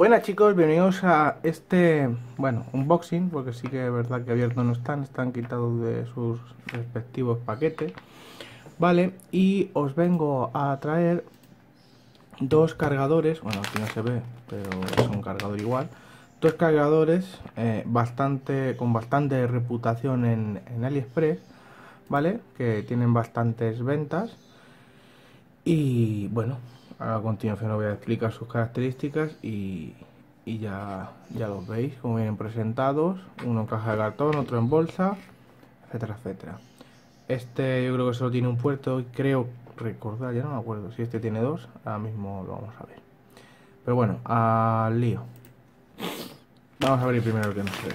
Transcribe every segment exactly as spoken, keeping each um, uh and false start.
Buenas chicos, bienvenidos a este, bueno, unboxing, porque sí que es verdad que abiertos no están, están quitados de sus respectivos paquetes, ¿vale? Y os vengo a traer dos cargadores, bueno, aquí no se ve, pero es un cargador igual, dos cargadores eh, bastante, con bastante reputación en, en AliExpress, ¿vale? Que tienen bastantes ventas y bueno, a continuación os voy a explicar sus características y, y ya, ya los veis, como vienen presentados, uno en caja de cartón, otro en bolsa, etcétera, etcétera. Este yo creo que solo tiene un puerto y creo recordar, ya no me acuerdo si este tiene dos, ahora mismo lo vamos a ver. Pero bueno, al lío. Vamos a abrir primero el que no se ve.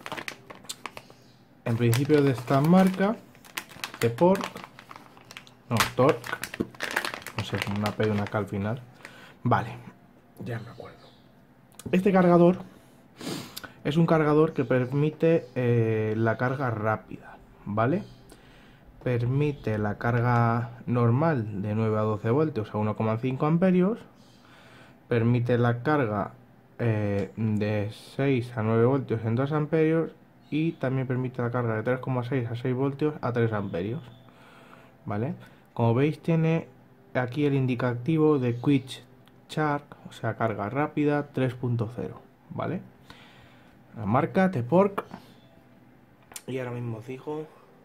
En principio de esta marca, de Pork, no, Torque, no sé, una P y una K al final. Vale, ya me acuerdo. Este cargador es un cargador que permite eh, la carga rápida, ¿vale? Permite la carga normal de nueve a doce voltios a uno coma cinco amperios. Permite la carga eh, de seis a nueve voltios en dos amperios. Y también permite la carga de tres coma seis a seis voltios a tres amperios, ¿vale? Como veis tiene aquí el indicativo de Quick Charge, o sea, carga rápida tres punto cero, ¿vale? La marca T-Pork. Y ahora mismo os digo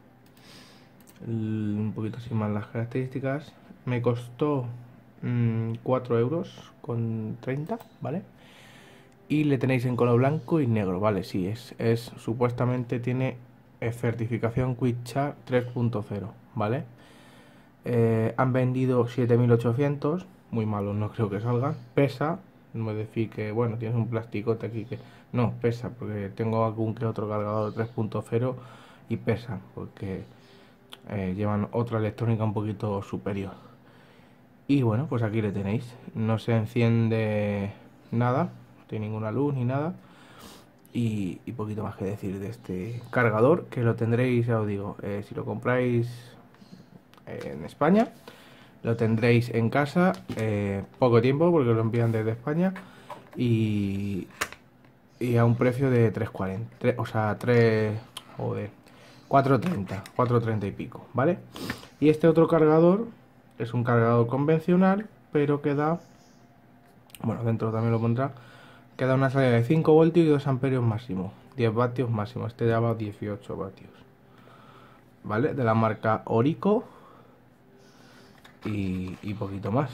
un poquito así más las características. Me costó mmm, cuatro euros con treinta, ¿vale? Y le tenéis en color blanco y negro, ¿vale? Sí, es, es supuestamente tiene certificación Quick Charge tres punto cero, ¿vale? Eh, han vendido siete mil ochocientos, muy malos no creo que salgan. Pesa, no es decir que, bueno, tienes un plasticote aquí que... No, pesa, porque tengo algún que otro cargador tres punto cero y pesa, porque eh, llevan otra electrónica un poquito superior. Y bueno, pues aquí le tenéis. No se enciende nada, no tiene ninguna luz ni nada. Y, y poquito más que decir de este cargador, que lo tendréis, ya os digo, eh, si lo compráis eh, en España, lo tendréis en casa eh, poco tiempo, porque lo envían desde España. Y, y a un precio de tres cuarenta, o sea, tres, joder, cuatro treinta, cuatro treinta y pico, ¿vale? Y este otro cargador es un cargador convencional, pero que da, bueno, dentro también lo pondrá, que da una salida de cinco voltios y dos amperios máximo, diez vatios máximo. Este ya va a dieciocho vatios, ¿vale? De la marca Orico y, y poquito más.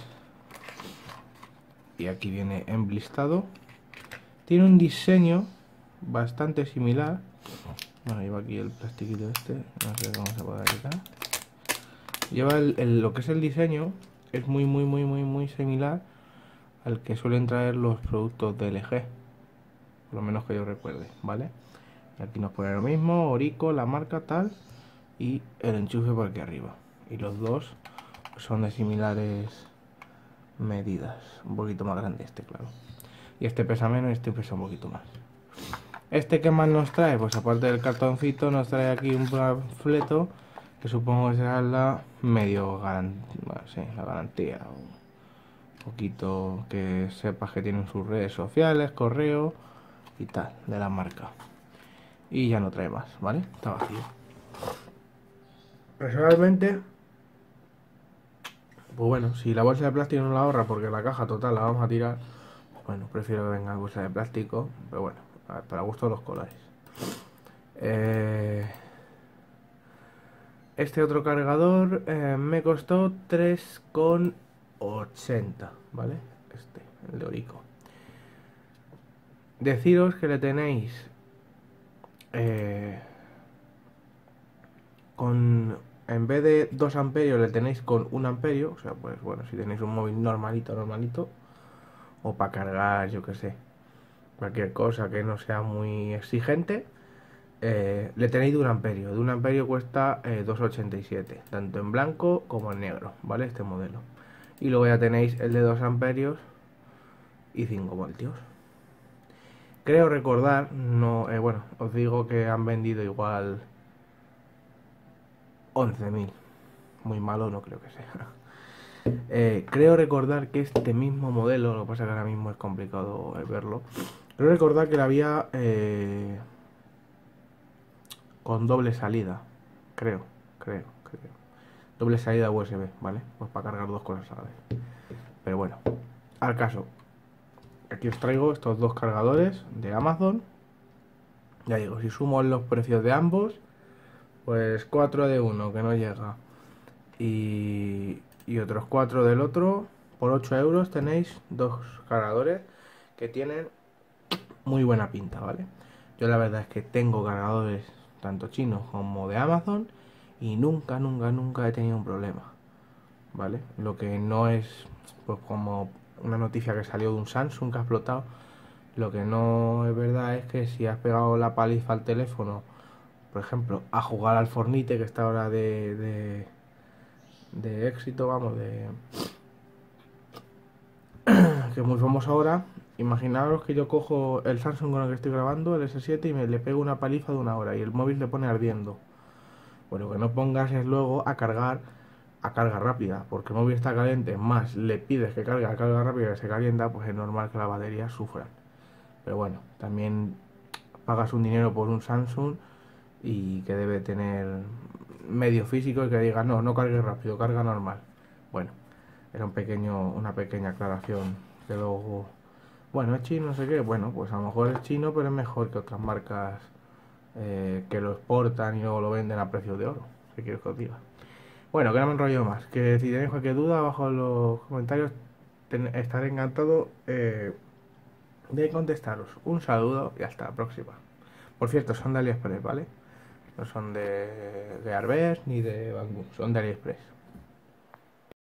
Y aquí viene enlistado. Tiene un diseño bastante similar. Bueno, lleva aquí el plastiquito este, no sé cómo se puede quitar. Lleva el, el, lo que es el diseño, es muy muy muy muy muy similar al que suelen traer los productos de L G, por lo menos que yo recuerde, ¿vale? Y aquí nos pone lo mismo, Orico, la marca tal, y el enchufe por aquí arriba. Y los dos son de similares medidas, un poquito más grande este, claro. Y este pesa menos y este pesa un poquito más. Este que más nos trae, pues aparte del cartoncito, nos trae aquí un panfleto que supongo que será la medio garantía, bueno, sí, la garantía, un poquito que sepas que tienen sus redes sociales, correo y tal, de la marca. Y ya no trae más, ¿vale? Está vacío. Personalmente, pues bueno, si la bolsa de plástico no la ahorra porque la caja total la vamos a tirar, bueno, prefiero que venga bolsa de plástico, pero bueno, para gusto los colores. Eh, este otro cargador eh, me costó tres con ochenta, ¿vale? Este, el de Orico. Deciros que le tenéis eh, con, en vez de dos amperios le tenéis con un amperio, o sea, pues bueno, si tenéis un móvil normalito, normalito, o para cargar, yo que sé, cualquier cosa que no sea muy exigente, eh, le tenéis de un amperio. De un amperio cuesta eh, dos ochenta y siete, tanto en blanco como en negro, ¿vale? Este modelo. Y luego ya tenéis el de dos amperios y cinco voltios. Creo recordar, no, eh, bueno, os digo que han vendido igual once mil. Muy malo no creo que sea. Eh, creo recordar que este mismo modelo, lo que pasa que ahora mismo es complicado eh, verlo, creo recordar que la había eh, con doble salida, creo, creo, creo. Doble salida U S B, ¿vale? Pues para cargar dos cosas a la vez. Pero bueno, al caso, aquí os traigo estos dos cargadores de Amazon. Ya digo, si sumo los precios de ambos, pues cuatro de uno que no llega y, y otros cuatro del otro, por ocho euros tenéis dos cargadores que tienen muy buena pinta, ¿vale? Yo la verdad es que tengo cargadores tanto chinos como de Amazon y nunca, nunca, nunca he tenido un problema, ¿vale? Lo que no es, pues como una noticia que salió de un Samsung que ha explotado, lo que no es verdad es que si has pegado la paliza al teléfono, por ejemplo, a jugar al Fornite, que está ahora de, de, de éxito, vamos, de que es muy famoso ahora, imaginaros que yo cojo el Samsung con el que estoy grabando, el ese siete, y me le pego una paliza de una hora y el móvil le pone ardiendo. Bueno, que no pongas es luego a cargar a carga rápida, porque el móvil está caliente, más le pides que cargue a carga rápida que se calienta, pues es normal que la batería sufra. Pero bueno, también pagas un dinero por un Samsung y que debe tener medio físico y que diga, no, no cargue rápido, carga normal. Bueno, era un pequeño, una pequeña aclaración que luego, bueno, es chino, no sé qué, bueno, pues a lo mejor es chino, pero es mejor que otras marcas eh, que lo exportan y luego lo venden a precios de oro. ¿Qué quieres que os diga? Bueno, que no me enrollo más. Que si tenéis cualquier duda, abajo en los comentarios ten- estaré encantado eh, de contestaros. Un saludo y hasta la próxima. Por cierto, son de AliExpress, ¿vale? No son de, de Arbest ni de Banggood, son de AliExpress.